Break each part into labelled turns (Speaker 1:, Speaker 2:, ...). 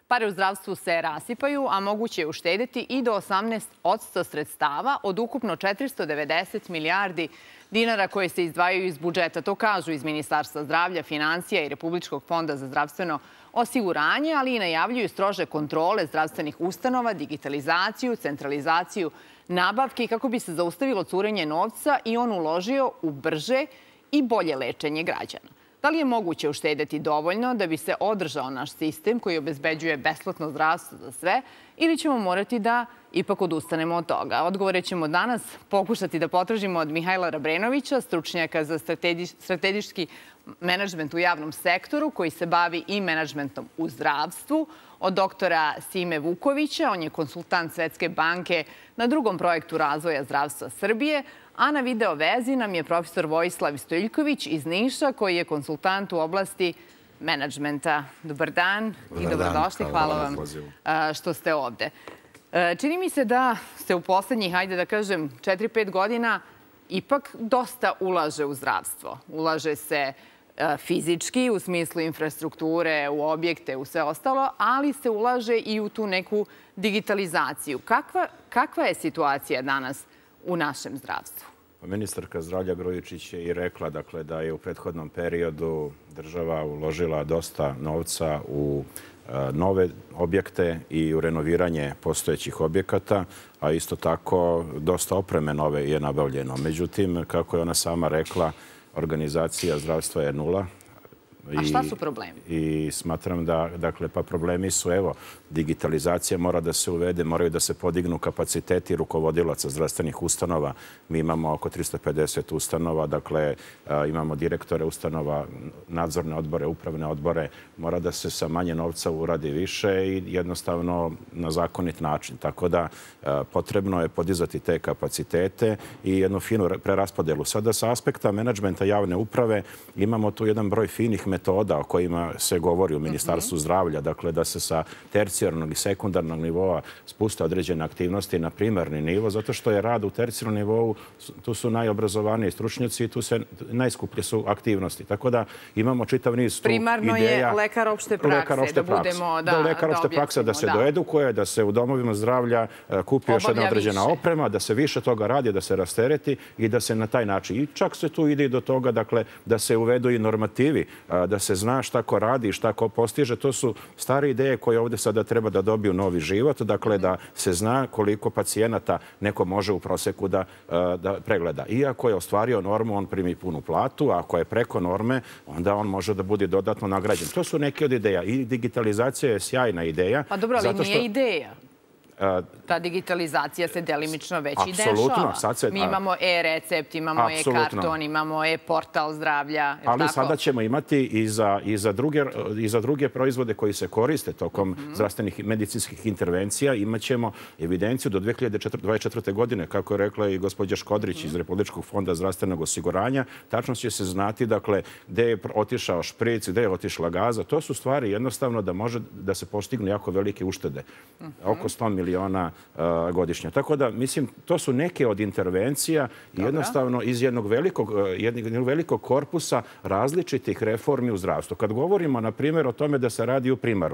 Speaker 1: Pare u zdravstvu se rasipaju, a moguće je uštedeti i do 18% sredstava od ukupno 490 milijardi dinara koje se izdvajaju iz budžeta. To kažu iz Ministarstva zdravlja, finansija i Republičkog fonda za zdravstveno osiguranje, ali i najavljuju strože kontrole zdravstvenih ustanova, digitalizaciju, centralizaciju nabavki kako bi se zaustavilo curenje novca i on uložio u brže i bolje lečenje građana. Da li je moguće uštedeti dovoljno da bi se održao naš sistem koji obezbeđuje besplatno zdravstvo za sve ili ćemo morati da ipak odustanemo od toga? Odgovore ćemo danas pokušati da potražimo od Mihajla Rabrenovića, stručnjaka za strategijski menadžment u javnom sektoru koji se bavi i menadžmentom u zdravstvu, od doktora Sime Vukovića, on je konsultant Svetske banke na drugom projektu razvoja zdravstva Srbije, a na video vezi nam je profesor Vojislav Stojiljković iz Niša, koji je konsultant u oblasti menadžmenta. Dobar dan i dobrodošli. Hvala vam što ste ovde. Čini mi se da ste u poslednjih, hajde da kažem, 4-5 godina ipak dosta ulaže u zdravstvo. Ulaže se fizički, u smislu infrastrukture, u objekte, u sve ostalo, ali se ulaže i u tu neku digitalizaciju. Kakva je situacija danas u našem zdravstvu?
Speaker 2: Ministarka zdravlja Grujičić je i rekla da je u prethodnom periodu država uložila dosta novca u nove objekte i u renoviranje postojećih objekata, a isto tako dosta opreme nove je nabavljeno. Međutim, kako je ona sama rekla, organizacija zdravstva je nula.
Speaker 1: A šta su problemi?
Speaker 2: I smatram da, problemi su, digitalizacija mora da se uvede, moraju da se podignu kapaciteti rukovodilaca zdravstvenih ustanova. Mi imamo oko 350 ustanova, imamo direktore ustanova, nadzorne odbore, upravne odbore. Mora da se sa manje novca uradi više i jednostavno na zakonit način. Tako da potrebno je podizati te kapacitete i jednu finu preraspodelu. Sada sa aspekta menadžmenta javne uprave imamo tu jedan broj finih metoda o kojima se govori u Ministarstvu zdravlja, da se sa tercijarnog i sekundarnog nivoa spuste određene aktivnosti na primarni nivo, zato što je rad u tercijarnom nivou, tu su najobrazovaniji stručnjaci i tu se najskuplje su aktivnosti. Tako da imamo čitav niz tu ideja.
Speaker 1: Primarno je lekar opšte prakse, da budemo da
Speaker 2: lekar opšte prakse, da se doedukuje, da se u domovima zdravlja kupi još jedna određena oprema, da se više toga radi, da se rastereti i da se na taj način. I čak se tu ide i do toga, da se uvedu i normativi, da se zna šta ko radi i šta ko postiže. To su stare ideje koje ovde sada treba da dobiju novi život. Da se zna koliko pacijenata neko može u proseku da pregleda. Iako je ostvario normu, on primi punu platu, a ako je preko norme, onda on može da bude dodatno nagrađen. To su neke od ideja. I digitalizacija je sjajna ideja.
Speaker 1: Pa dobro, ali nije ideja. Ta digitalizacija se delimično već i dešava. Mi imamo e-recept, imamo e-karton, imamo e-portal zdravlja.
Speaker 2: Ali sada ćemo imati i za druge proizvode koji se koriste tokom zdravstvenih i medicinskih intervencija. Imaćemo evidenciju do 2024. godine, kako je rekla i gospođa Škodrić iz Republičkog fonda zdravstvenog osiguranja. Tačno će se znati, gde je otišao špric, gde je otišla gaza. To su stvari jednostavno da može da se postignu jako velike uštede. Oko 100 miliona godišnje. Tako da, mislim, to su neke od intervencija i jednostavno iz jednog velikog korpusa različitih reformi u zdravstvu. Kad govorimo, na primjer, o tome da se radi u primaru,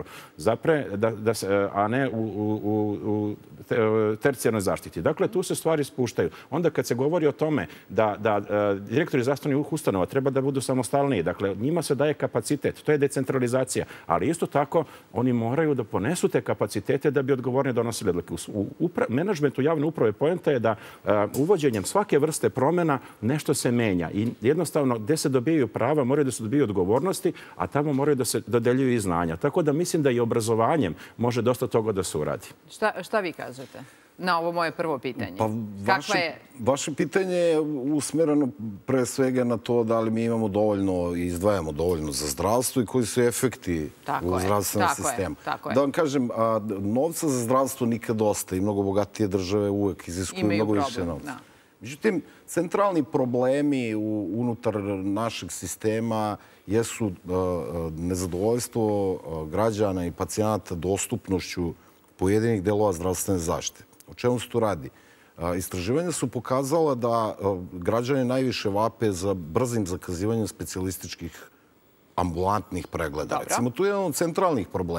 Speaker 2: a ne u tercijarnoj zaštiti. Dakle, tu se stvari spuštaju. Onda kad se govori o tome da direktori zdravstvenih ustanova treba da budu samostalniji, dakle, njima se daje kapacitet, to je decentralizacija, ali isto tako oni moraju da ponesu te kapacitete da bi odgovorni donosili. U menadžmentu javne uprave poenta je da uvođenjem svake vrste promjena nešto se menja i jednostavno gde se dobijaju prava moraju da se dobiju odgovornosti, a tamo moraju da se dodeljuju i znanja. Tako da mislim da i obrazovanjem može dosta toga da se uradi.
Speaker 1: Šta vi kažete na ovo moje prvo pitanje?
Speaker 3: Vaše pitanje je usmereno pre svega na to da li mi imamo dovoljno i izdvajamo dovoljno za zdravstvo i koji su efekti u zdravstvenom sistemu. Da vam kažem, novca za zdravstvo nikad dosta i mnogo bogatije države uvek iziskuju mnogo više novca. Međutim, centralni problemi unutar našeg sistema jesu nezadovoljstvo građana i pacijenata dostupnošću pojedinih delova zdravstvene zaštite. O čemu se tu radi? Istraživanja su pokazala da građani najviše vape za brzim zakazivanjem specijalističkih ambulantnih pregleda. Recimo, tu je jedan od centralnih problema.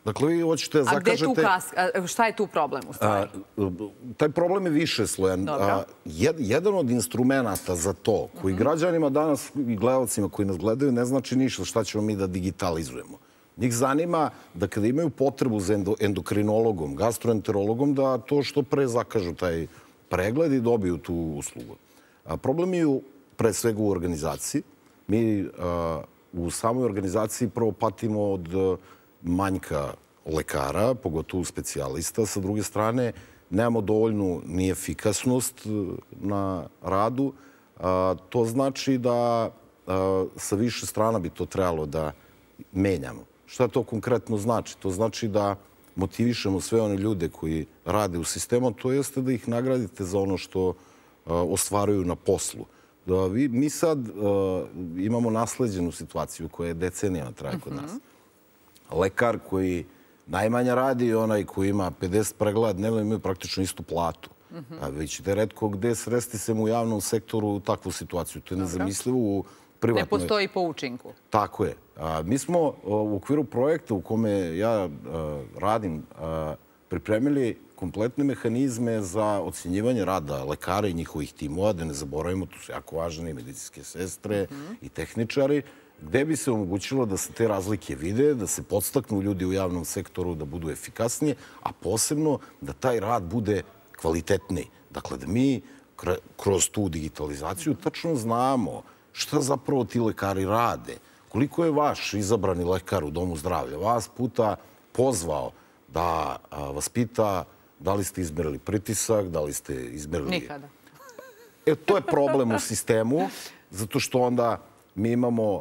Speaker 3: Dakle, vi hoćete da zakažete...
Speaker 1: Šta je tu problem u stvari?
Speaker 3: Taj problem je više slojan. Jedan od instrumenta za to, koji građanima danas i gledalcima koji nas gledaju, ne znači ništa šta ćemo mi da digitalizujemo. Njih zanima da kada imaju potrebu za endokrinologom, gastroenterologom, da to što pre zakažu taj pregled i dobiju tu uslugu. Problem je pre svega u organizaciji. Mi u samoj organizaciji prvo patimo od manjka lekara, pogotovo specijalista. Sa druge strane, nemamo dovoljnu ni efikasnost na radu. To znači da sa više strana bi to trebalo da menjamo. Šta to konkretno znači? To znači da motivišemo sve one ljude koji rade u sistemu, to jeste da ih nagradite za ono što ostvaruju na poslu. Mi sad imamo nasleđenu situaciju koja je decenijama traje kod nas. Lekar koji najmanje radi i onaj koji ima 50 pregleda dnevno imaju praktično istu platu. Vi ćete retko gde sresti se u javnom sektoru u takvu situaciju. To je nezamislivo u privatnoj.
Speaker 1: Ne postoji po učinku.
Speaker 3: Tako je. Mi smo u okviru projekta u kome ja radim pripremili kompletne mehanizme za ocjenjivanje rada lekara i njihovih timova, da ne zaboravimo, tu su jako važne i medicinske sestre i tehničari, gde bi se omogućilo da se te razlike vide, da se podstaknu ljudi u javnom sektoru da budu efikasnije, a posebno da taj rad bude kvalitetniji. Dakle, da mi kroz tu digitalizaciju tačno znamo šta zapravo ti lekari rade, koliko je vaš izabrani lekar u domu zdravlja vas puta pozvao da vas pita da li ste izmerili pritisak, da li ste izmerili...
Speaker 1: Nikada.
Speaker 3: To je problem u sistemu, zato što onda mi imamo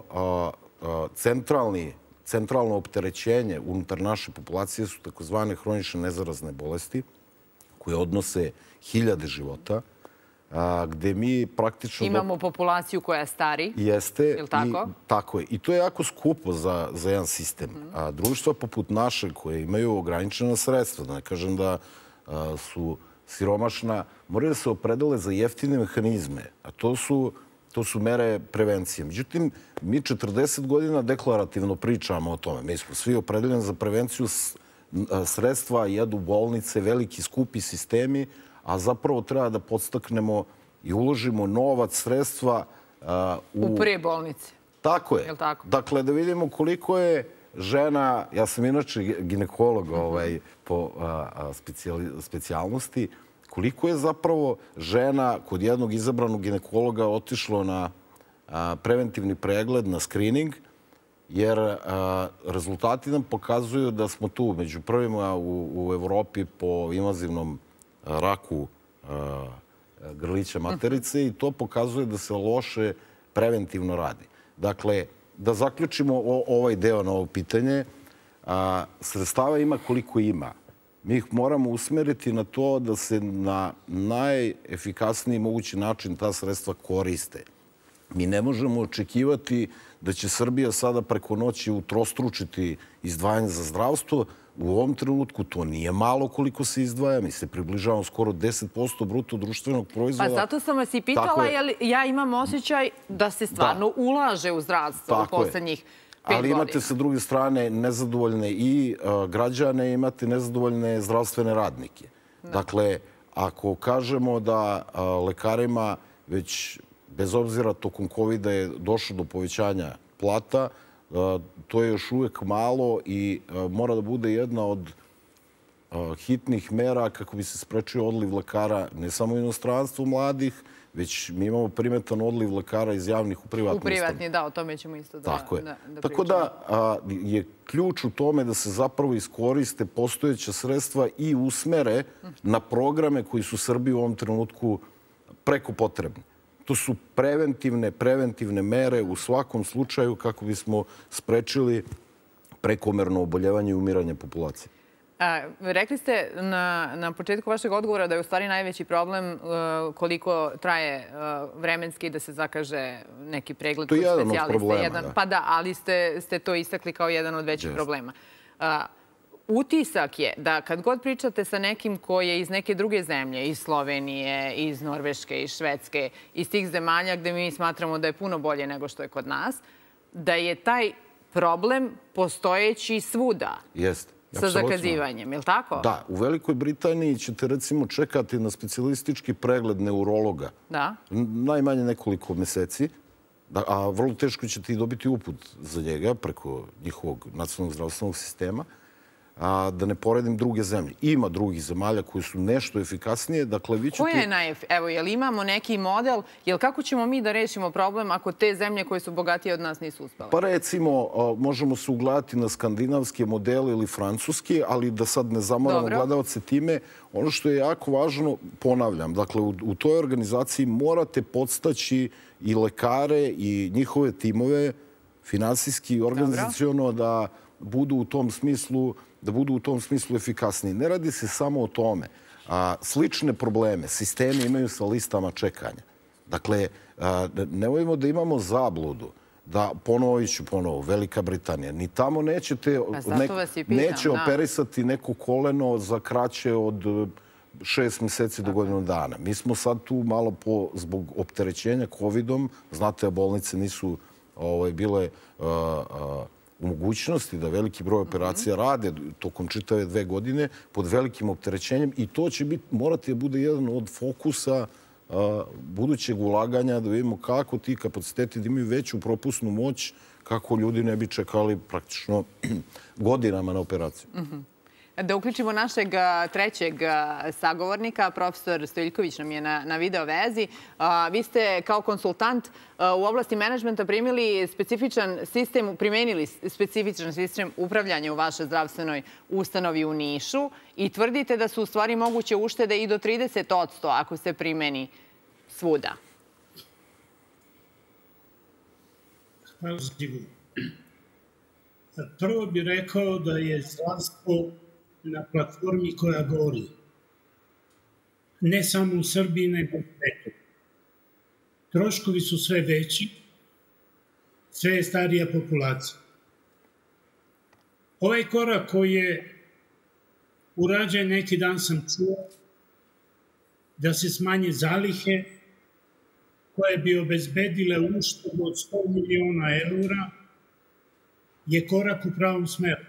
Speaker 3: centralno opterećenje unutar naše populacije su takozvane hronične nezarazne bolesti koje odnose hiljade života, gde mi praktično...
Speaker 1: Imamo populaciju koja stari.
Speaker 3: Jeste.
Speaker 1: Je li tako?
Speaker 3: Tako je. I to je jako skupo za jedan sistem. Društva poput naše koje imaju ograničena sredstva, da ne kažem da su siromašna, moraju da se opredele za jeftine mehanizme. A to su mere prevencije. Međutim, mi 40 godina deklarativno pričamo o tome. Mi smo svi opredeljeni za prevenciju, sredstva jedu bolnice, veliki skupi sistemi, a zapravo treba da podstaknemo i uložimo novac, sredstva
Speaker 1: u prije bolnice.
Speaker 3: Tako je. Dakle, da vidimo koliko je žena, ja sam inače ginekolog po specijalnosti, koliko je zapravo žena kod jednog izabranog ginekologa otišlo na preventivni pregled, na screening, jer rezultati nam pokazuju da smo tu među prvima u Evropi po invazivnom raku grlića materice i to pokazuje da se loše preventivno radi. Dakle, da zaključimo ovaj deo na ovo pitanje, sredstava ima koliko ima. Mi ih moramo usmeriti na to da se na najefikasniji mogući način ta sredstva koriste. Mi ne možemo očekivati da će Srbija sada preko noći utrostručiti izdvajanje za zdravstvo. U ovom trenutku to nije malo koliko se izdvaja. Mi se približavamo skoro 10% bruto društvenog proizvoda.
Speaker 1: Pa zato sam vas i pitala, jer ja imam osjećaj da se stvarno ulaže u zdravstvo u poslednjih 5 godina.
Speaker 3: Ali imate sa druge strane nezadovoljne i građane, imate nezadovoljne zdravstvene radnike. Dakle, ako kažemo da lekarima već bez obzira tokom COVID-a je došlo do povećanja plata, to je još uvek malo i mora da bude jedna od hitnih mera kako bi se sprečio odliv lekara ne samo u inostranstvu mladih, već mi imamo primetan odliv lekara iz javnih u privatni.
Speaker 1: U privatni, da, o tome ćemo isto da pričamo.
Speaker 3: Tako da je ključ u tome da se zapravo iskoriste postojeća sredstva i usmere na programe koji su Srbiji u ovom trenutku preko potrebni. To su preventivne mere u svakom slučaju kako bismo sprečili prekomerno oboljevanje i umiranje populacije.
Speaker 1: Rekli ste na početku vašeg odgovora da je u stvari najveći problem koliko traje vremenski da se zakaže neki pregled kod specijaliste.
Speaker 3: To je jedan od problema.
Speaker 1: Pa da, ali ste to istakli kao jedan od većih problema. Utisak je da kad god pričate sa nekim koji je iz neke druge zemlje, iz Slovenije, iz Norveške, iz Švedske, iz tih zemalja gde mi smatramo da je puno bolje nego što je kod nas, da je taj problem postojeći svuda.
Speaker 3: Jeste.
Speaker 1: sa zakazivanjem, je li tako?
Speaker 3: Da, u Velikoj Britaniji ćete recimo čekati na specijalistički pregled neurologa najmanje nekoliko meseci, a vrlo teško ćete i dobiti uput za njega preko njihovog nacionalnog zdravstvenog sistema, da ne poredim druge zemlje. Ima drugih zemalja koji su nešto efikasnije. Dakle, vi ćete...
Speaker 1: Koja je najefikasnije? Evo, je li imamo neki model? Jel kako ćemo mi da rešimo problem ako te zemlje koje su bogatije od nas nisu uspele?
Speaker 3: Pa recimo, možemo se ugledati na skandinavske modele ili francuske, ali da sad ne zamaramo gledalce time. Ono što je jako važno, ponavljam, dakle, u toj organizaciji morate podstaći i lekare i njihove timove finansijski i organizaciono da budu u tom smislu efikasniji. Ne radi se samo o tome. Slične probleme sistemi imaju sa listama čekanja. Dakle, nemojmo da imamo zabludu da, ponovo, Velika Britanija, ni tamo neće operisati neko koleno za kraće od 6 meseci do godinu dana. Mi smo sad tu malo zbog opterećenja COVID-om, znate, bolnice nisu bile u mogućnosti da veliki broj operacija rade tokom čitave 2 godine pod velikim opterećenjem i to će morati da bude jedan od fokusa budućeg ulaganja, da vidimo kako ti kapaciteti da imaju veću propusnu moć, kako ljudi ne bi čekali praktično godinama na operaciju.
Speaker 1: Da uključimo našeg trećeg sagovornika, profesor Stojiljković nam je na video vezi. Vi ste kao konsultant u oblasti menadžmenta primenili specifičan sistem upravljanja u vašoj zdravstvenoj ustanovi u Nišu i tvrdite da su u stvari moguće uštede i do 30% ako se primeni svuda.
Speaker 4: Hvala sigurno. Prvo bih rekao da je zdravstvo na platformi koja gori. Ne samo u Srbiji, nego u svijetu. Troškovi su sve veći, sve je starija populacija. Ovaj korak koji je urađen, neki dan sam čuo, da se smanje zalihe koje bi obezbedile uštedu od 100 miliona eura, je korak u pravom smeru.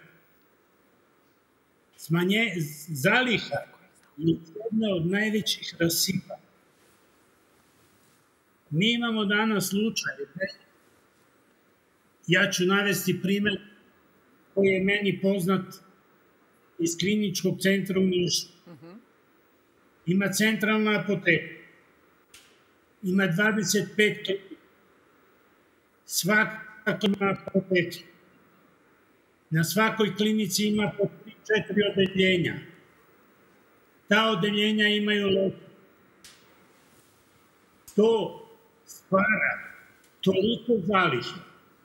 Speaker 4: Smanje zaliha je jedna od najvećih rasipa. Mi imamo danas slučajeve, ja ću navesti primer koji je meni poznat iz kliničkog centra u Nišu. Ima centralna apoteka, ima 25 klinika, svaka ima apoteke. Na svakoj klinici ima po 3-4 odeljenja. Ta odeljenja imaju lekare. To stvara toliko zaliha.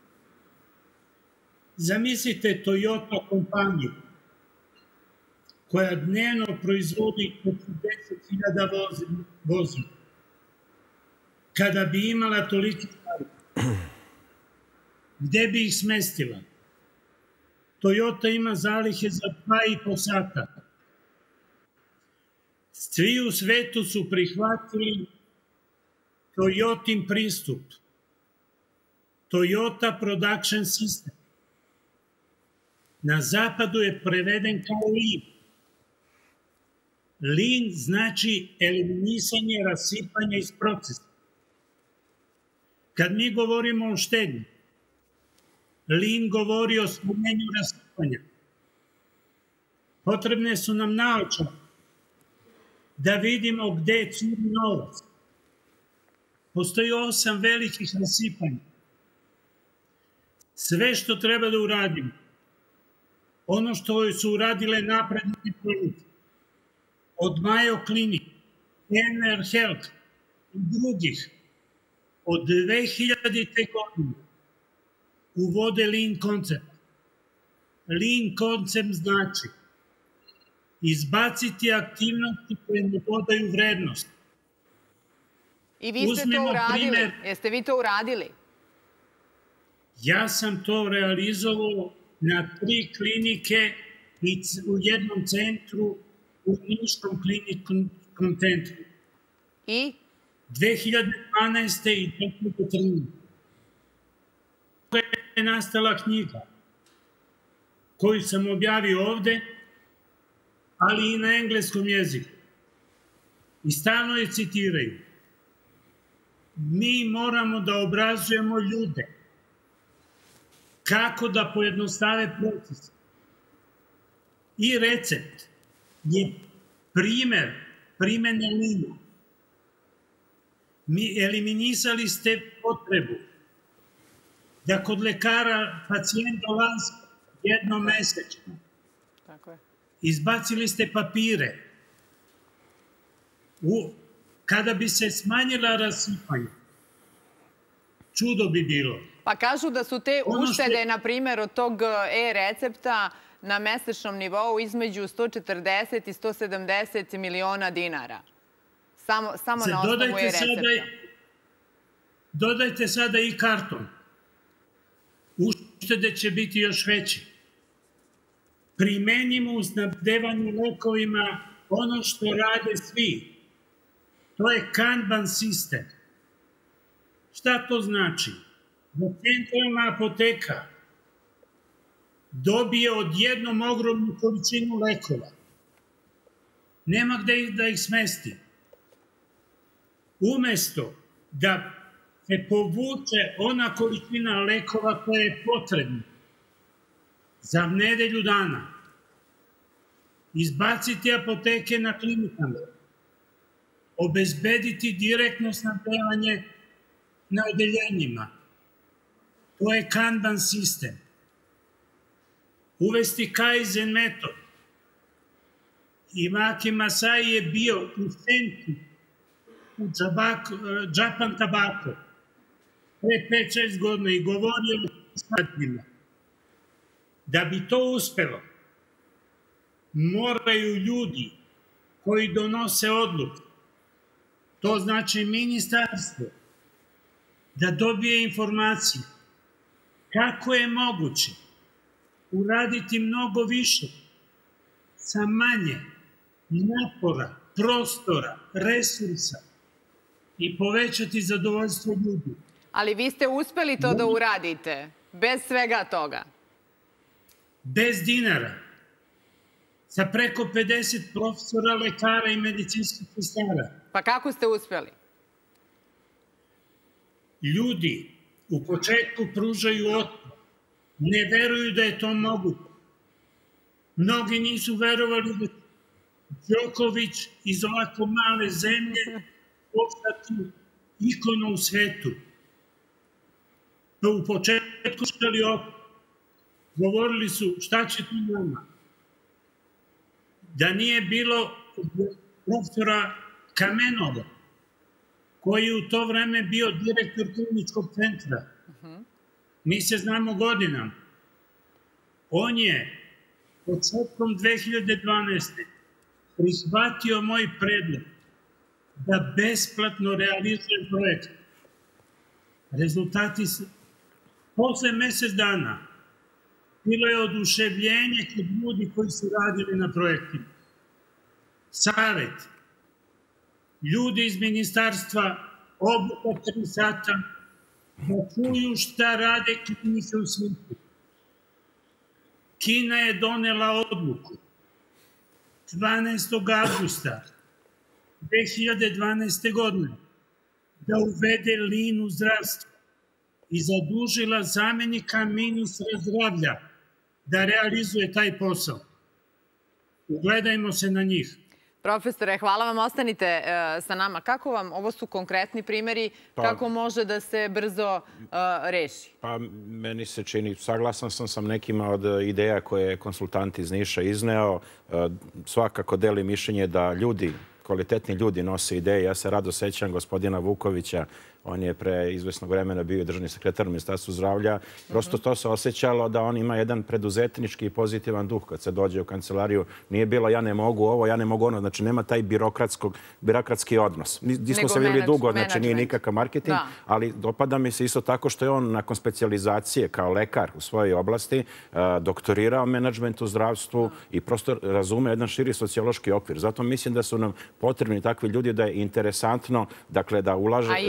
Speaker 4: Zamislite Toyota kompaniju koja dnevno proizvodi 40.000 vozila. Kada bi imala toliko zaliha, gde bi ih smestila? Toyota ima zalihe za 2,5 sata. Svi u svetu su prihvatili Toyotin pristup. Toyota Production System. Na zapadu je preveden kao Lean. Lean znači eliminisanje rasipanja iz procesa. Kad mi govorimo o štednji, Lean govori o smanjenju rasipanja. Potrebne su nam naočare da vidimo gde curi novac. Postoji 8 velikih rasipanja. Sve što treba da uradimo, ono što su uradile napredne klinice, od Mayo Clinic, NR Health i drugih, od 2000. godine uvode Lean koncept. Lean koncept znači izbaciti aktivnosti koje ne dodaju vrednost.
Speaker 1: I vi ste to uradili? Jeste vi to uradili?
Speaker 4: Ja sam to realizovao na 3 klinike i u jednom centru, u Niškom kliničkom centru.
Speaker 1: I?
Speaker 4: 2012. i 2013. Je nastala knjiga koju sam objavio ovde, ali i na engleskom jeziku. I stalno je citiraju. Mi moramo da obrazujemo ljude kako da pojednostave proces. I recept je primer primene lina. Eliminisali ste potrebu da kod lekara pacijent dolazi jednom mesečno. Izbacili ste papire. Kada bi se smanjila rasipanja, čudo bi bilo.
Speaker 1: Pa kažu da su te uštede, na primjer, od tog e-recepta na mesečnom nivou između 140 i 170 miliona dinara. Samo na osnovu e-recepta.
Speaker 4: Dodajte sada i karton. Uštede će biti još veće. Primenimo u snabdevanju lekovima ono što rade svi. To je Kanban sistem. Šta to znači? Da centralna apoteka dobije odjednom ogromnu količinu lekova. Nema gde da ih smesti. Umesto da se povuče ona količina lekova koja je potrebna za nedelju dana, izbaciti apoteke na klinikama, obezbediti direktno snabdevanje na odeljenjima. To je Kanban sistem. Uvesti Kaizen metod. Imaki Masai je bio u Senki, u Japan Tobacco, pre 5-6 godina i govorio o smatnjima. Da bi to uspelo, moraju ljudi koji donose odluku, to znači ministarstvo, da dobije informaciju kako je moguće uraditi mnogo više sa manje napora, prostora, resursa i povećati zadovoljstvo ljudi.
Speaker 1: Ali vi ste uspeli to da uradite, bez svega toga.
Speaker 4: Bez dinara. Sa preko 50 profesora, lekara i medicinskih sestara.
Speaker 1: Pa kako ste uspeli?
Speaker 4: Ljudi u početku pružaju otpor. Ne veruju da je to moguće. Mnogi nisu verovali da Đoković iz ovako male zemlje postati ikona u svetu. U početku šali opor. Govorili su šta će tu nama. Da nije bilo profesora Kamenova, koji je u to vreme bio direktor kliničkog centra. Mi se znamo godinama. On je početkom 2012. prihvatio moj predlog da besplatno realizuje projekt. Rezultati su posle mesec dana bilo je oduševljenje kod ljudi koji su radili na projektima. Savet. Ljudi iz ministarstva obuka 3 sata da čuju šta rade klinike u svijetu. Kina je donela odluku 12. avgusta 2012. godine da uvede lin u zdravstvo i zadužila zamenika ministra zdravlja da realizuje taj posao. Ugledajmo se na njih.
Speaker 1: Profesore, hvala vam. Ostanite sa nama. Kako vam, ovo su konkretni primjeri, kako može da se brzo reši?
Speaker 2: Pa, meni se čini, saglasan sam sa nekima od ideja koje je konsultant iz Niša izneo. Svakako deli mišljenje da ljudi, kvalitetni ljudi nose ideje. Ja se rado sećam gospodina Vukovića. On je pre izvesnog vremena bio državni sekretar u Ministarstvu zdravlja. Prosto to se osjećalo da on ima jedan preduzetnički i pozitivan duh. Kad se dođe u kancelariju, nije bilo ja ne mogu ovo, ja ne mogu ono. Znači, nema taj birokratski odnos. Nismo se vidjeli dugo, znači nije nikakav marketing, ali dopada mi se isto tako što je on nakon specijalizacije kao lekar u svojoj oblasti doktorirao menadžment u zdravstvu i prosto razume jedan širi sociološki okvir. Zato mislim da su nam potrebni takvi ljudi, da je interesantno, dakle, da ulaže država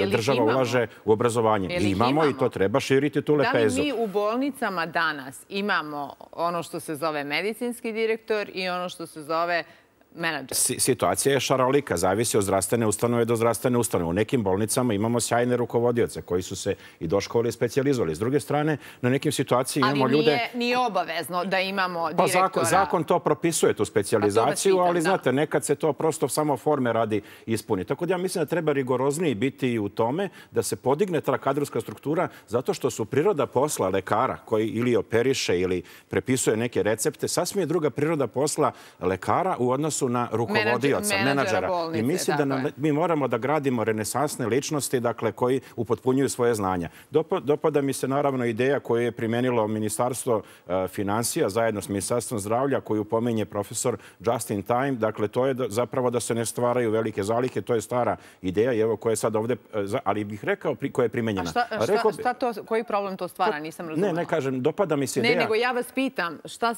Speaker 2: država ulaže u obrazovanje. Imamo i to treba širiti tu lepezu.
Speaker 1: Da li mi u bolnicama danas imamo ono što se zove medicinski direktor i ono što se zove menadžer?
Speaker 2: Situacija je šarolika, zavisi od zdravstvene ustanove do zdravstvene ustanove. U nekim bolnicama imamo sjajne rukovodioce koji su se i doškolovali i specijalizovali. S druge strane, na nekim situacijama imamo ljude...
Speaker 1: Ali nije obavezno da imamo direktora.
Speaker 2: Pa zakon to propisuje, tu specijalizaciju, ali znate, nekad se to prosto samo forme radi ispuni. Tako da ja mislim da treba rigorozniji biti u tome da se podigne ta kadrovska struktura zato što su priroda posla lekara koji ili operiše ili prepisuje neke recepte, sasvim je druga priroda posla lekara u odnosu na rukovodioca, menadžera. I mislim da mi moramo da gradimo renesansne ličnosti, dakle, koji upotpunjuju svoje znanja. Dopada mi se naravno ideja koju je primenilo Ministarstvo finansija zajedno s Ministarstvom zdravlja, koju pominje profesor Justin Time. Dakle, to je zapravo da se ne stvaraju velike zalihe. To je stara ideja i evo koja je sad ovde, ali bih rekao koja je primenjena.
Speaker 1: Koji problem to stvara? Nisam razumela.
Speaker 2: Ne kažem, dopada mi se ideja.
Speaker 1: Ne, nego ja vas pitam.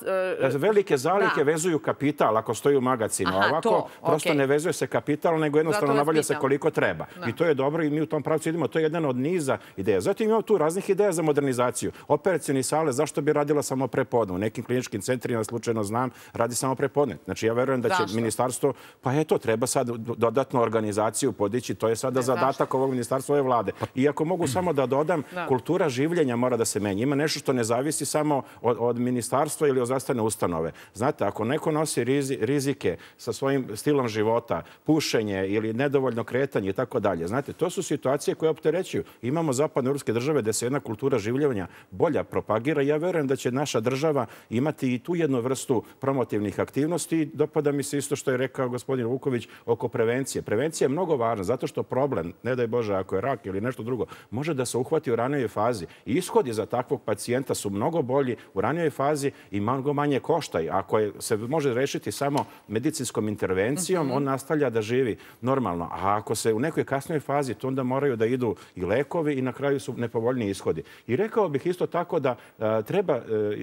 Speaker 2: Velike zalihe vezuju kapital ako stoji u magazinu. Ovako, prosto ne vezuje se kapital, nego jednostavno nabavlja se koliko treba. I to je dobro i mi u tom pravcu idemo. To je jedan od niza ideja. Zatim imamo tu raznih ideja za modernizaciju. Operacioni sale, zašto bi radila samo prepodne? U nekim kliničkim centrima, slučajno znam, radi samo prepodne. Znači, ja verujem da će ministarstvo, pa eto, treba sad dodatnu organizaciju podići. To je sada zadatak ovog ministarstva, ove vlade. I ako mogu samo da dodam, kultura življenja mora da se menja. Ima nešto što ne zavisi samo od ministarstva ili od zdravstvene ustanove. Znate, ako neko nosi rizike sa svojim stilom života, pušenje ili nedovoljno kretanje i tako dalje. Znate, to su situacije koje opterećuju. Imamo zapadnoevropske države gde se jedna kultura življenja bolja propagira. Ja verujem da će naša država imati i tu jednu vrstu promotivnih aktivnosti. Dopada mi se isto što je rekao gospodin Vuković oko prevencije. Prevencija je mnogo važna zato što problem, ne daj Bože ako je rak ili nešto drugo, može da se uhvati u ranijoj fazi. I ishodi za takvog pacijenta su mnogo bolji u ranijoj fazi i mnogo manje koštaju. Ako se može rešiti samo medicinskom intervencijom, on nastavlja da živi normalno. A ako se u nekoj kasnoj fazi, to onda moraju da idu i lekovi i na kraju su nepovoljniji ishodi. I rekao bih isto tako da treba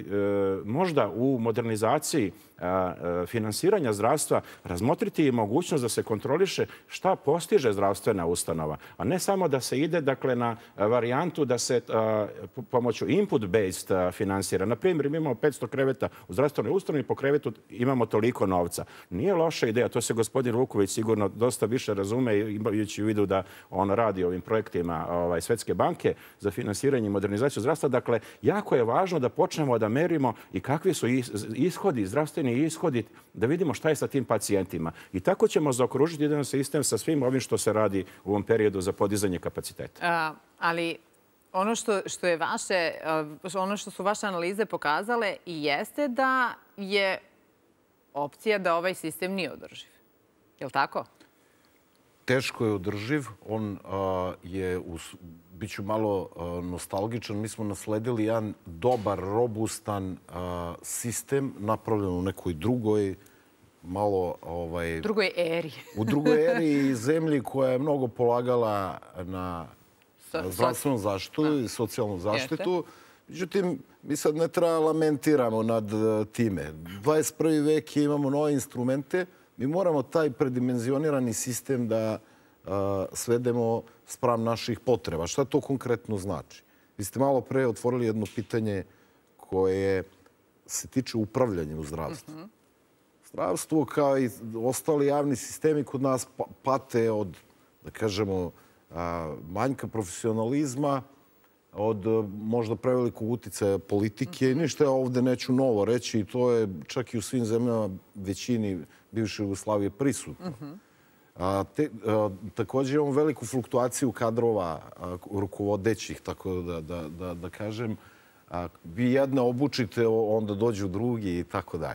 Speaker 2: možda u modernizaciji finansiranja zdravstva razmotriti i mogućnost da se kontroliše šta postiže zdravstvena ustanova, a ne samo da se ide na varijantu da se pomoću input-based finansira. Na primjer, imamo 500 kreveta u zdravstvenoj ustanovi, po krevetu imamo toliko novca. Nije loša ideja, to se gospodin Vuković sigurno dosta više razume, imajući u vidu da on radi ovim projektima Svetske banke za finansiranje i modernizaciju zdravstva. Dakle, jako je važno da počnemo da merimo i kakvi su ishodi, zdravstveni ishodi, da vidimo šta je sa tim pacijentima. I tako ćemo zaokružiti jedan sistem sa svim ovim što se radi u ovom periodu za podizanje kapaciteta.
Speaker 1: Ali ono što je ono što su vaše analize pokazale i jeste da je opcija da ovaj sistem nije održiv. Je li tako?
Speaker 3: Teško je održiv. On je, bit ću malo nostalgičan, mi smo nasledili jedan dobar, robustan sistem napravljen u nekoj drugoj
Speaker 1: drugoj eri.
Speaker 3: U drugoj eri i zemlji koja je mnogo polagala na zdravstvenu zaštitu i socijalnu zaštitu. Međutim, mi sad ne treba lamentiramo nad time. 21. vek je, imamo nove instrumente. Mi moramo taj predimenzionirani sistem da svedemo spram naših potreba. Šta to konkretno znači? Vi ste malo pre otvorili jedno pitanje koje se tiče upravljanja u zdravstvu. Zdravstvo, kao i ostali javni sistemi, kod nas pate od, da kažemo, manjka profesionalizma, od možda prevelikog uticaja politike. Ništa ja ovde neću novo reći i to je čak i u svim zemljama većini bivše Jugoslavije prisutno. Također imamo veliku fluktuaciju kadrova rukovodećih, tako da kažem. Vi jedne obučite, onda dođu drugi i tako dalje.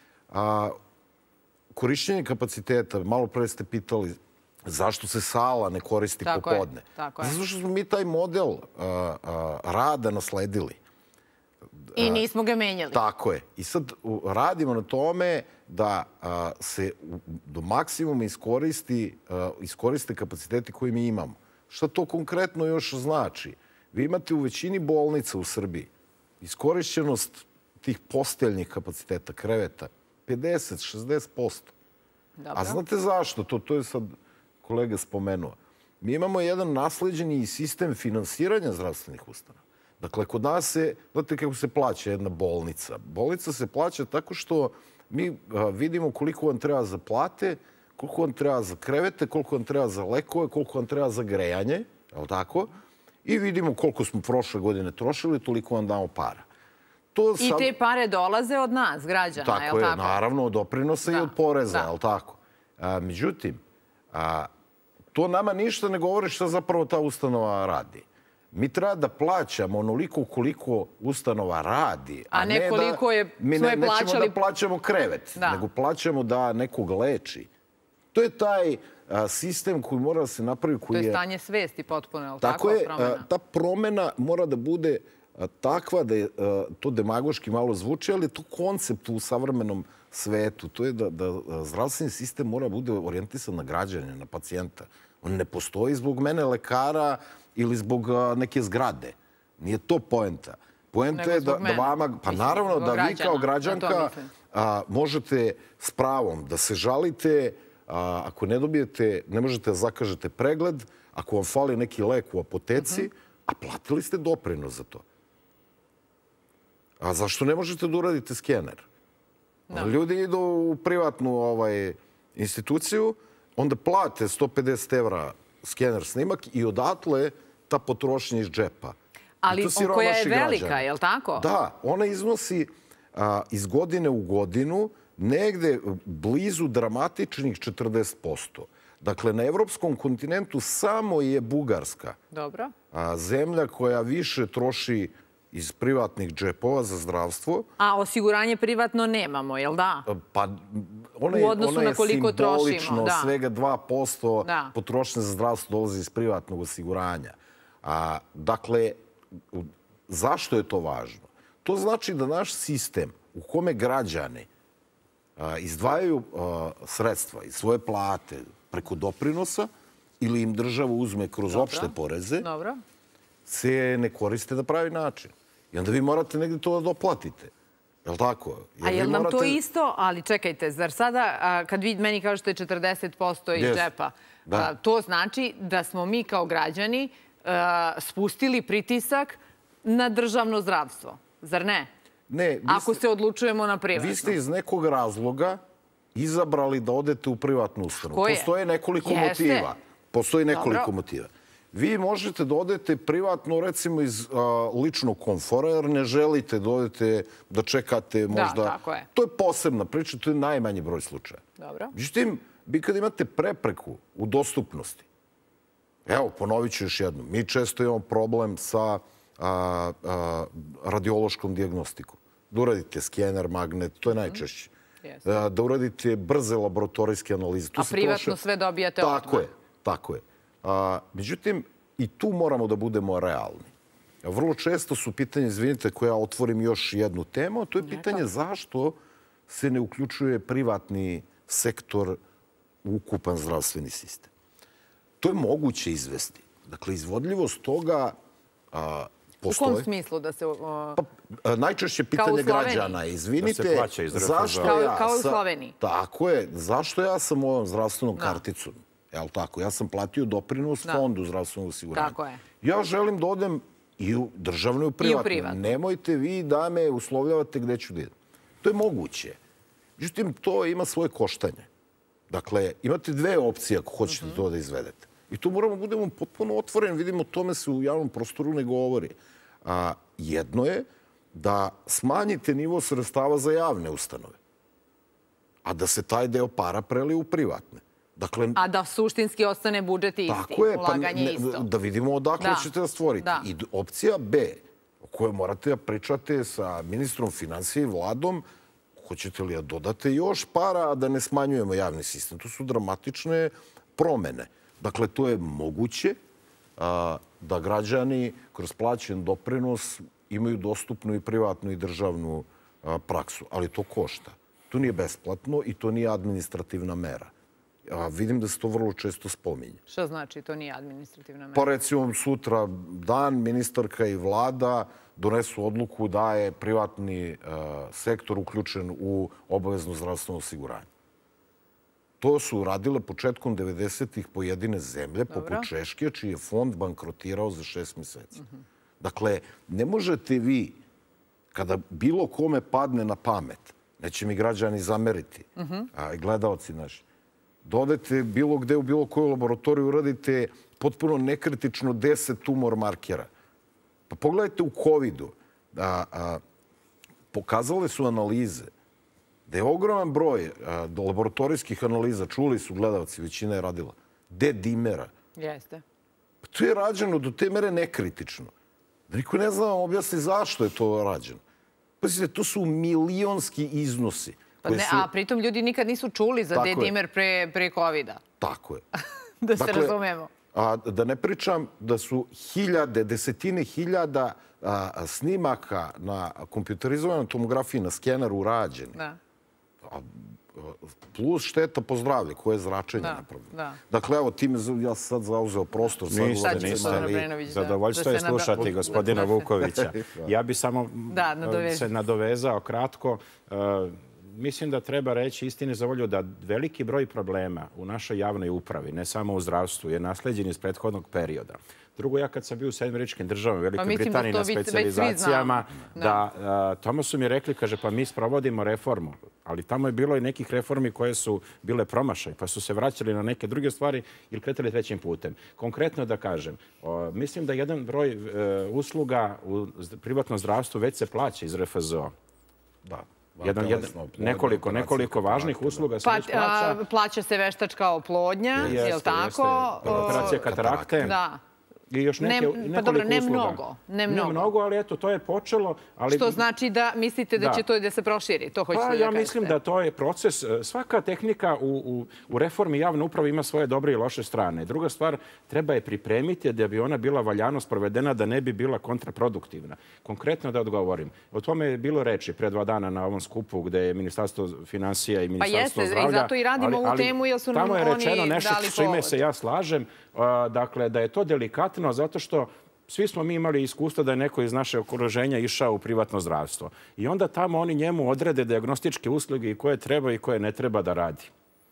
Speaker 3: Korišćenje kapaciteta, malo pre ste pitali zašto se sala ne koristi popodne. Zato što smo mi taj model rada nasledili.
Speaker 1: I nismo ga menjali.
Speaker 3: Tako je. I sad radimo na tome da se do maksimuma iskoriste kapaciteti koje mi imamo. Šta to konkretno još znači? Vi imate u većini bolnica u Srbiji iskorišćenost tih posteljnih kapaciteta, kreveta, 50-60%. A znate zašto? To je sad kolega spomenuo. mi imamo jedan nasleđeni sistem finansiranja zdravstvenih ustanova. Dakle, kod nas se, znate kako se plaća jedna bolnica. Bolnica se plaća tako što mi vidimo koliko vam treba za plate, koliko vam treba za krevete, koliko vam treba za lekove, koliko vam treba za grejanje, je li tako? I vidimo koliko smo prošle godine trošili, toliko vam damo para.
Speaker 1: I te pare dolaze od nas, građana, je li tako?
Speaker 3: Tako je, naravno, od doprinosa i od poreza, je li tako? Međutim, to nama ništa ne govori šta zapravo ta ustanova radi. Mi treba da plaćamo onoliko koliko ustanova radi,
Speaker 1: a ne koliko je
Speaker 3: mi nećemo da plaćamo krevet, nego plaćamo da nekog leči. To je taj sistem koji mora da se napravi.
Speaker 1: To je stanje svesti potpuno, je li tako?
Speaker 3: Tako je, ta promena mora da bude takva da je to demagoški malo zvuči, ali je to koncept u savremenom svetu. To je da zdravstveni sistem mora da bude orijentisan na građane, na pacijenta. On ne postoji zbog mene lekara ili zbog neke zgrade. Nije to poenta. Poenta je da vama, pa naravno da vi kao građanka možete s pravom da se žalite, ako ne dobijete, ne možete da zakažete pregled, ako vam fali neki lek u apoteci, a platili ste doprinos za to. A zašto ne možete da uradite skener? Ljudi idu u privatnu instituciju, onda plate 150 € skener snimak i odatle ta potrošnja iz džepa.
Speaker 1: Ali koja je velika, je li tako?
Speaker 3: Da, ona iznosi iz godine u godinu negde blizu dramatičnih 40%. Dakle, na evropskom kontinentu samo je Bugarska zemlja koja više troši iz privatnih džepova za zdravstvo.
Speaker 1: A osiguranje privatno nemamo, jel da?
Speaker 3: Pa
Speaker 1: u odnosu na koliko trošimo.
Speaker 3: Simbolično, svega 2% potrošnje za zdravstvo dolazi iz privatnog osiguranja. Dakle, zašto je to važno? To znači da naš sistem u kome građani izdvajaju sredstva iz svoje plate preko doprinosa ili im država uzme kroz opšte poreze, se ne koriste na pravi način. I onda vi morate negdje to da doplatite. Je li tako?
Speaker 1: A je li nam to isto? Ali čekajte, zar sada, kad vi meni kažete 40% iz džepa, to znači da smo mi kao građani spustili pritisak na državno zdravstvo? Zar ne?
Speaker 3: Ne.
Speaker 1: Ako se odlučujemo na privatno.
Speaker 3: Vi ste iz nekog razloga izabrali da odete u privatnu ustanovu. Postoje nekoliko motiva. Postoji nekoliko motiva. Vi možete da odete privatno, recimo, iz ličnog komfora, jer ne želite da odete, da čekate možda...
Speaker 1: Da, tako je.
Speaker 3: To je posebna priča, to je najmanji broj slučaja.
Speaker 1: Dobro.
Speaker 3: Međutim, vi kad imate prepreku u dostupnosti, evo, ponovit ću još jednom, mi često imamo problem sa radiološkom dijagnostikom. Da uradite skener, magnet, to je najčešće. Da uradite brze laboratorijske analize.
Speaker 1: A privatno sve dobijate odmah.
Speaker 3: Tako je, tako je. Međutim, i tu moramo da budemo realni. Vrlo često su pitanje, izvinite, koje ja otvorim još jednu temu, a to je pitanje zašto se ne uključuje privatni sektor u ukupan zdravstveni sistem. To je moguće izvesti. Dakle, izvodljivost toga postoji.
Speaker 1: U kom smislu da se...
Speaker 3: Najčešće pitanje građana. Izvinite, zašto ja...
Speaker 1: Kao u Sloveniji.
Speaker 3: Tako je. Zašto ja sam ovom zdravstvenom karticom? Jel' tako? Ja sam platio doprinos fondu zdravstvenog osiguranja.
Speaker 1: Tako je.
Speaker 3: Ja želim da odem i u državnu i u privatnu. Nemojte vi da me uslovljavate gde ću da idem. To je moguće. Međutim, to ima svoje koštanje. Dakle, imate dve opcije ako hoćete to da izvedete. I tu moramo budemo potpuno otvoreni. Vidimo, tome se u javnom prostoru ne govori. Jedno je da smanjite nivo sredstava za javne ustanove, a da se taj deo para prelije u privatne.
Speaker 1: A da suštinski ostane budžet isti, ulaganje isto.
Speaker 3: Da vidimo odakle ćete da stvorite. I opcija B, o kojoj morate da pričate sa ministrom financija i vladom, hoćete li da dodate još para, a da ne smanjujemo javni sistem. To su dramatične promene. Dakle, to je moguće da građani kroz plaćen doprinos imaju dostupnu i privatnu i državnu praksu. Ali to košta. To nije besplatno i to nije administrativna mera. Vidim da se to vrlo često spominje.
Speaker 1: Što znači to nije administrativna mera?
Speaker 3: Pa recimo sutra dan ministarka i vlada donesu odluku da je privatni sektor uključen u obavezno zdravstveno osiguranje. To su radile početkom 90-ih pojedine zemlje, poput Češke, čiji je fond bankrotirao za 6 meseci. Dakle, ne možete vi, kada bilo kome padne na pamet, neće mi građani zameriti, a i gledalci naši, dodajte bilo gde u bilo koju laboratoriju, uradite potpuno nekritično 10 tumor markera. Pa pogledajte u COVID-u, pokazale su analize da je ogroman broj laboratorijskih analiza, čuli su gledalci, većina je radila, D-dimera.
Speaker 1: Jeste.
Speaker 3: To je rađeno do te mere nekritično. Niko ne zna vam objasni zašto je to rađeno. Pazite, to su milionski iznosi.
Speaker 1: A pritom ljudi nikad nisu čuli za D-dimer pre COVID-a.
Speaker 3: Tako je.
Speaker 1: Da se razumemo.
Speaker 3: A da ne pričam da su hiljade, desetine hiljada snimaka na kompjuterizovanoj tomografiji, na skeneru urađeni. Plus šteta po zdravlje, koje je zračenje napravljeno. Dakle, evo, time ja sam sad zauzeo prostor.
Speaker 2: Niste. Zadovoljstvo je slušati gospodina Vukovića. Ja bi samo se nadovezao kratko. Mislim da treba reći istine za volju da veliki broj problema u našoj javnoj upravi, ne samo u zdravstvu, je nasleđen iz prethodnog perioda. Drugo, ja kad sam bio u Sjedinjenim Američkim Državama, u Velikoj Britaniji na specijalizacijama, tamo su mi rekli, kaže, pa mi sprovodimo reformu. Ali tamo je bilo i nekih reformi koje su bile promašaj, pa su se vraćali na neke druge stvari ili kretali trećim putem. Konkretno da kažem, mislim da jedan broj usluga u privatnom zdravstvu već se plaća iz RFZO.
Speaker 3: Da.
Speaker 2: Nekoliko važnih usluga se već plaća.
Speaker 1: Plaća se veštačka oplodnja, je li tako?
Speaker 2: Operacija katarakte.
Speaker 1: Da.
Speaker 2: I još nekoliko usluga.
Speaker 1: Ne mnogo,
Speaker 2: ali eto, to je počelo.
Speaker 1: Što znači da mislite da će to da se proširi? Pa
Speaker 2: ja mislim da to je proces. Svaka tehnika u reformi javne uprave ima svoje dobre i loše strane. Druga stvar, treba je pripremiti da bi ona bila valjano sprovedena, da ne bi bila kontraproduktivna. Konkretno da odgovorim. O tome je bilo reči pre 2 dana na ovom skupu gde je Ministarstvo finansija i Ministarstvo zdravlja.
Speaker 1: Pa jeste, i zato i radimo ovu temu, jer su nam oni dali povod.
Speaker 2: Tamo je rečeno nešto s čime se ja slažem. Dakle, da je to delikatno zato što svi smo mi imali iskustvo da je neko iz naše okruženja išao u privatno zdravstvo. I onda tamo oni njemu odrede dijagnostičke usluge i koje treba i koje ne treba da radi.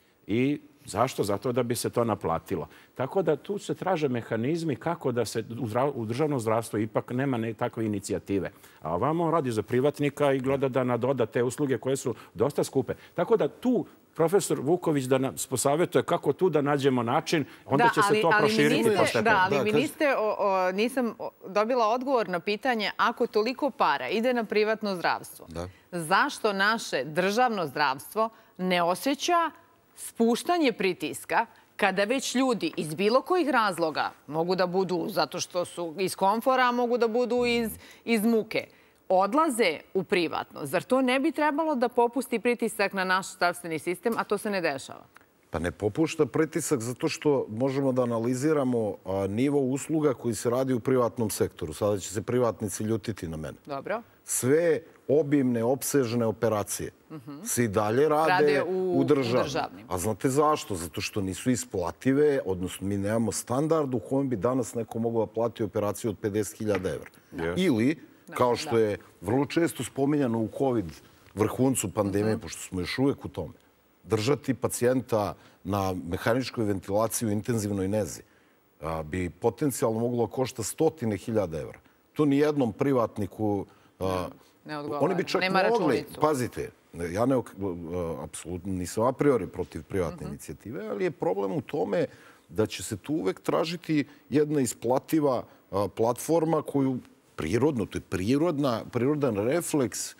Speaker 2: I zašto? Zato da bi se to naplatilo. Tako da tu se traže mehanizmi kako da se u državnom zdravstvu ipak nema takve inicijative. A ovamo radi za privatnika i gleda da nadoda te usluge koje su dosta skupe. Tako da tu profesor Vuković da nas posavjetuje kako tu da nađemo način, onda će se to proširiti postepeno.
Speaker 1: Da, ali mi nisam dobila odgovor na pitanje, ako toliko para ide na privatno zdravstvo, zašto naše državno zdravstvo ne osjeća spuštanje pritiska kada već ljudi iz bilo kojih razloga mogu da budu zato što su iz komfora, a mogu da budu iz muke, odlaze u privatno. Zar to ne bi trebalo da popusti pritisak na naš zdravstveni sistem, a to se ne dešava?
Speaker 3: Pa ne popušta pritisak zato što možemo da analiziramo nivo usluga koji se radi u privatnom sektoru. Sada će se privatnici ljutiti na mene.
Speaker 1: Dobro.
Speaker 3: Sve obimne, opsežne operacije se i dalje rade u državnim. A znate zašto? Zato što nisu isplative, odnosno mi nemamo standard u kojem bi danas neko mogao plati operaciju od 50.000 evra. Ili, kao što je vrlo često spominjano u COVID vrhuncu pandemije, pošto smo još uvek u tome, držati pacijenta na mehaničkoj ventilaciji u intenzivnoj nezi bi potencijalno moglo košta 100.000 evra. To ni jednom privatniku
Speaker 1: ne odgovara.
Speaker 3: Oni bi čak mogli, pazite, ja apsolutno nisam a priori protiv privatne inicijative, ali je problem u tome da će se tu uvek tražiti jedna isplativa platforma koju prirodno, to je prirodan refleks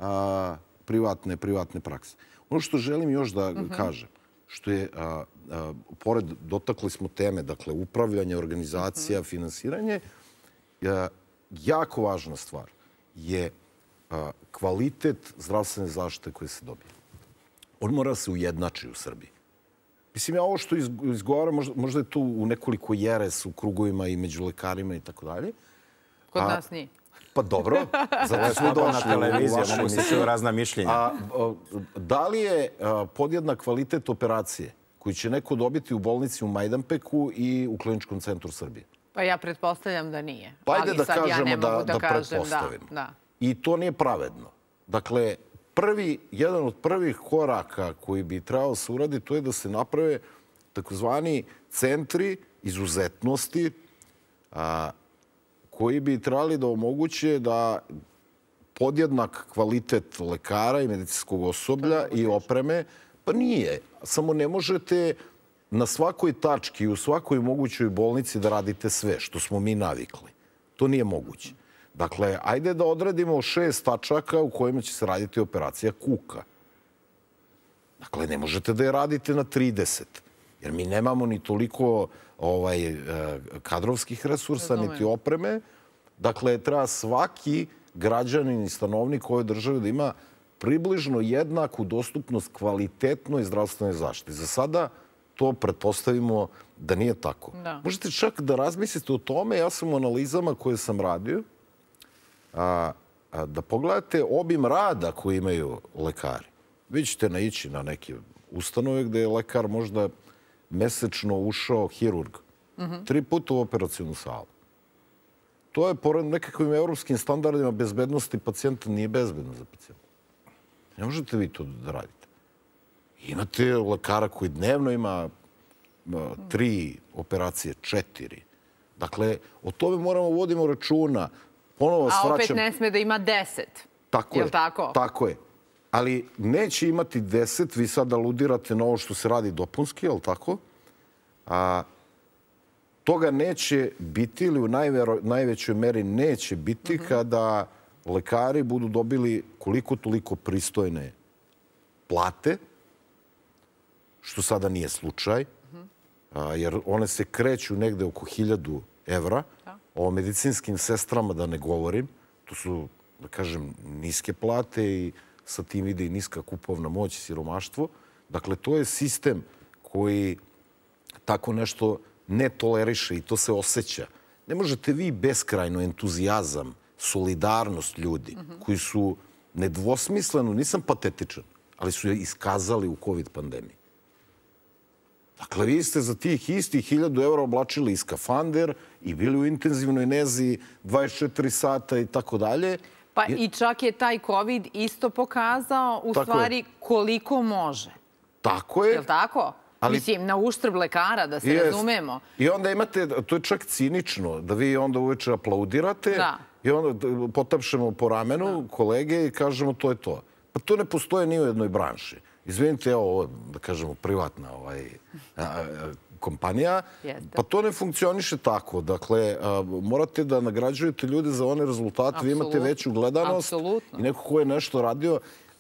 Speaker 3: privatne prakse. Ono što želim još da kažem, što je, pored, dotakli smo teme, dakle, upravljanje, organizacija, finansiranje, jako važna stvar je kvalitet zdravstvene zaštite koje se dobije. On mora se ujednači u Srbiji. Mislim, ja ovo što izgovaram, možda je tu u nekoliko jeres u krugovima i među lekarima i tako dalje.
Speaker 1: Kod nas nije.
Speaker 3: Pa dobro, zato smo došli
Speaker 2: na televiziju, mogu se čuo razna mišljenja.
Speaker 3: Da li je podjednak kvalitet operacije koju će neko dobiti u bolnici u Majdanpeku i u Kliničkom centru Srbije?
Speaker 1: Pa ja pretpostavljam da nije.
Speaker 3: Pa ajde da kažemo da pretpostavimo. I to nije pravedno. Dakle, jedan od prvih koraka koji bi trebao se uraditi, to je da se naprave takozvani centri izuzetnosti koji bi trebali da omoguće da podjednak kvalitet lekara i medicinskog osoblja i opreme, pa nije. Samo ne možete na svakoj tački, u svakoj mogućoj bolnici da radite sve, što smo mi navikli. To nije moguće. Dakle, ajde da odredimo 6 tačaka u kojima će se raditi operacija kuka. Dakle, ne možete da je radite na 30, jer mi nemamo ni toliko kadrovskih resursa, niti opreme. Dakle, treba svaki građanin i stanovnik ove države da ima približno jednaku dostupnost kvalitetnoj zdravstvenoj zaštiti. Za sada to pretpostavimo da nije tako. Možete čak da razmislite o tome, ja sam u analizama koje sam radio, da pogledate obim rada koji imaju lekari. Vi ćete naići na neke ustanove gde je lekar možda mesečno ušao hirurg 3 puta u operacionu salu. To je, pored nekakvim evropskim standardima bezbednosti pacijenta, nije bezbedno za pacijenta. Ne možete vi to da radite. Imate lekara koji dnevno ima 3 operacije, 4. Dakle, o tome moramo vodimo računa.
Speaker 1: A opet ne sme da ima 10.
Speaker 3: Tako je. Tako je. Ali neće imati 10, vi sad aludirate na ovo što se radi dopunski, je li tako? Toga neće biti ili u najvećoj meri neće biti kada lekari budu dobili koliko toliko pristojne plate, što sada nije slučaj, jer one se kreću negde oko 1000 evra. O medicinskim sestrama da ne govorim. To su, da kažem, niske plate i sa tim ide i niska kupovna moć i siromaštvo. Dakle, to je sistem koji tako nešto ne toleriše i to se osjeća. Ne možete vi beskrajno entuzijazam, solidarnost ljudi koji su nedvosmisleno, nisam patetičan, ali su je iskazali u COVID pandemiji. Dakle, vi ste za tih istih 1000 evra oblačili i skafander i bili u intenzivnoj nezi 24 sata i tako dalje.
Speaker 1: Pa i čak je taj COVID isto pokazao u stvari koliko može.
Speaker 3: Tako je.
Speaker 1: Je li tako? Mislim, na uštrb lekara, da se razumemo.
Speaker 3: I onda imate, to je čak cinično, da vi onda uveče aplaudirate i onda potapšemo po ramenu kolege i kažemo to je to. Pa to ne postoje ni u jednoj branši. Izvinite, evo ovo, da kažemo, privatna kompanija, pa to ne funkcioniše tako. Dakle, morate da nagrađujete ljude za one rezultate, vi imate veću gledanost i neko ko je nešto radio.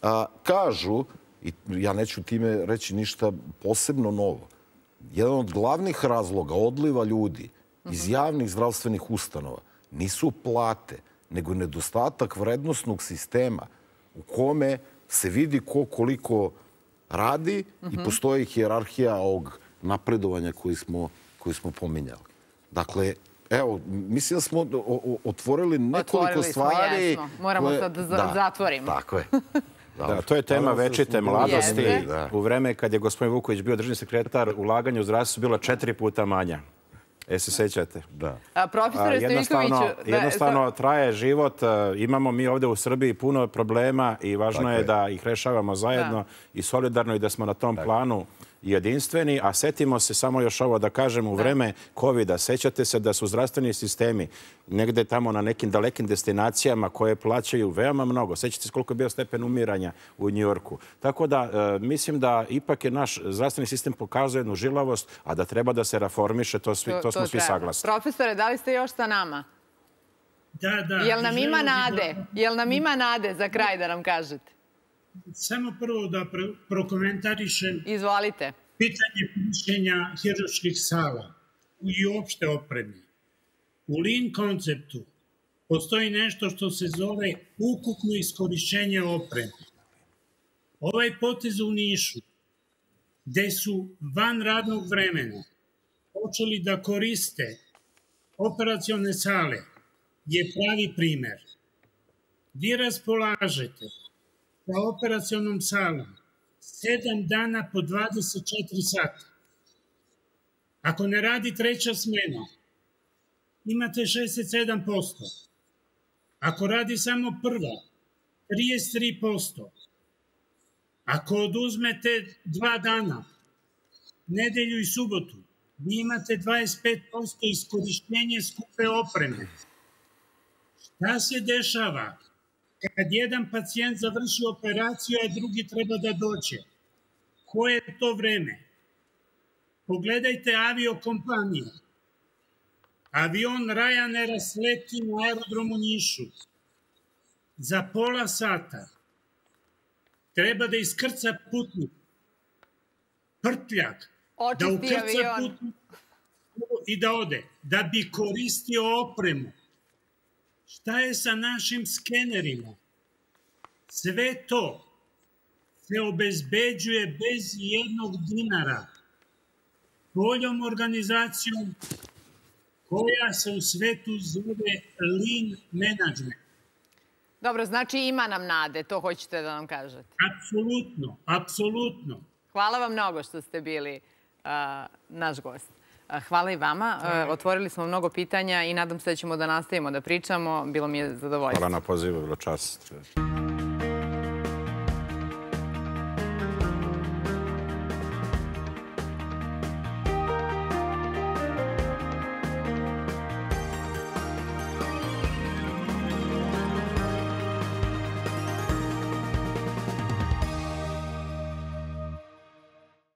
Speaker 3: Kažu, i ja neću time reći ništa posebno novo, jedan od glavnih razloga odliva ljudi iz javnih zdravstvenih ustanova nisu plate, nego nedostatak vrednostnog sistema u kome se vidi ko koliko radi i postoji hijerarhija ovog napredovanja koji smo pominjali. Dakle, evo, mislim da smo otvorili nekoliko stvari.
Speaker 1: Moramo sad da zatvorimo.
Speaker 3: Tako je.
Speaker 2: Da, to je tema večite mladosti. U vreme kad je gospodin Vuković bio državni sekretar, ulaganje u zdravstvo su bilo 4 puta manja. Se sećate?
Speaker 3: Da.
Speaker 1: Profesore Stojiljkoviću...
Speaker 2: Jednostavno traje život. Imamo mi ovde u Srbiji puno problema i važno je da ih rešavamo zajedno i solidarno i da smo na tom planu jedinstveni. A setimo se samo još ovo da kažem u vreme COVID-a. Sećate se da su zdravstveni sistemi negde tamo na nekim dalekim destinacijama koje plaćaju veoma mnogo. Sećate se koliko je bio stepen umiranja u Njujorku. Tako da mislim da ipak je naš zdravstveni sistem pokazao jednu žilavost, a da treba da se reformiše, to smo svi saglasni.
Speaker 1: Profesore, da li ste još sa nama?
Speaker 4: Da.
Speaker 1: Jel nam ima nade? Jel nam ima nade za kraj da nam kažete?
Speaker 4: Samo prvo da prokomentarišem pitanje korišćenja hirurških sala i uopšte opreme. U Lean konceptu postoji nešto što se zove ukupno iskorišćenje opreme. Ovaj potez u Nišu, gde su van radnog vremena počeli da koriste operacione sale, je pravi primer. Vi raspolažete sa operacionom salom 7 dana po 24 sata. Ako ne radi treća smena, imate 67%. Ako radi samo prva, 33%. Ako oduzmete 2 dana, nedelju i subotu, vi imate 25% iskorištenje skupe opreme. Šta se dešava kad jedan pacijent završi operaciju, a drugi treba da dođe? Koje je to vreme? Pogledajte aviokompanije. Avion Ryanaira sleti na aerodromu Nišu. Za pola sata treba da iskrca putnik, prtljak, da ukrca putnik i da ode, da bi koristio opremu. Šta je sa našim skenerima? Sve to se obezbeđuje bez jednog dinara, boljom organizacijom koja se u svetu zove lean management.
Speaker 1: Dobro, znači ima nam nade, to hoćete da nam kažete.
Speaker 4: Apsolutno, apsolutno.
Speaker 1: Hvala vam mnogo što ste bili naš gost. Hvala i vama. Otvorili smo mnogo pitanja i nadam se da ćemo da nastavimo da pričamo. Bilo mi je zadovoljstvo.
Speaker 2: Hvala na pozivu, bilo čast.